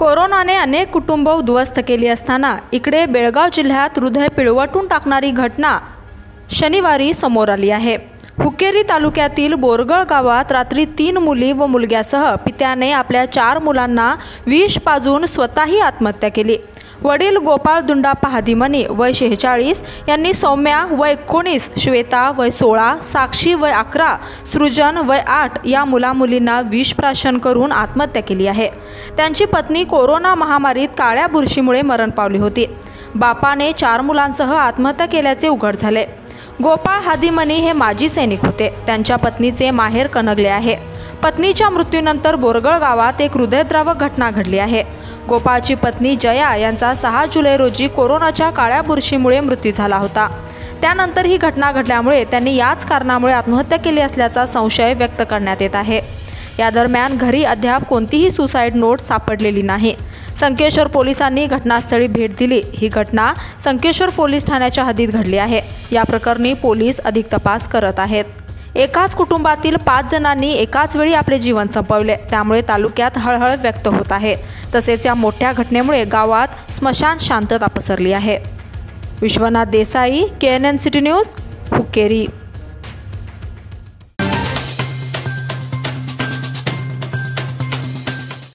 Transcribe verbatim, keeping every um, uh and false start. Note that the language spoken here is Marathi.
कोरोनाने अनेक कुटुंब उद्ध्वस्त केली असताना इकडे बेळगाव जिल्ह्यात हृदय पिळवटून टाकणारी घटना शनिवारी समोर आली आहे। हुक्केरी तालुक्यातील बोरगळ गावात रात्री तीन मुली व मुलग्यासह पित्याने आपल्या चार मुलांना विष पाजून स्वतःही आत्महत्या केली। वडील गोपाळ दुंडाप्पा हादिमनी वय शेहेचाळीस यांनी सौम्या वय एकोणीस, श्वेता वय सोळा, साक्षी वय अकरा, सृजन वय आठ या मुला मुलींना विष प्राशन करून आत्महत्या केली आहे। त्यांची पत्नी कोरोना महामारीत काळ्या बुरशीमुळे मरण पावली होती। बापाने चार मुलांसह आत्महत्या केल्याचे उघड झाले। गोपाळ हादिमनी हे माजी सैनिक होते। त्यांच्या पत्नीचे माहेर कणगले आहे। पत्नीच्या मृत्यूनंतर बोरगळ गावात एक हृदयद्रावक घटना घडली आहे। गोपाळची पत्नी जया यांचा सहा जुलै रोजी कोरोनाच्या काळ्या बुरशीमुळे मृत्यू झाला होता। त्यानंतर ही घटना घडल्यामुळे त्यांनी याच कारणामुळे आत्महत्या केली असल्याचा संशय व्यक्त करण्यात येत आहे। या दरम्यान घरी अद्याप कोणतीही सुसाईड नोट सापडलेली नाही। संकेश्वर पोलिसांनी घटनास्थळी भेट दिली। ही घटना संकेश्वर पोलीस ठाण्याच्या हद्दीत घडली आहे। या प्रकरणी पोलीस अधिक तपास करत आहेत। एकाच कुटुंबातील पाच जणांनी एकाच वेळी आपले जीवन संपवले, त्यामुळे तालुक्यात हळहळ व्यक्त होत आहे। तसेच या मोठ्या घटनेमुळे गावात स्मशान शांतता पसरली आहे। Vishwanath Desai, K N N city news, Hukkeri.